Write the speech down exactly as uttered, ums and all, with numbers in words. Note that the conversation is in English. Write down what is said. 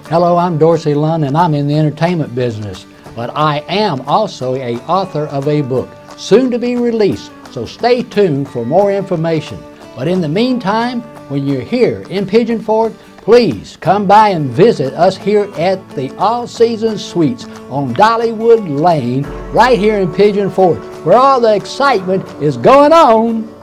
Hello, I'm Dorsey Lund, and I'm in the entertainment business. But I am also a author of a book, soon to be released, so stay tuned for more information. But in the meantime, when you're here in Pigeon Forge, please come by and visit us here at the All Seasons Suites on Dollywood Lane, right here in Pigeon Forge, where all the excitement is going on.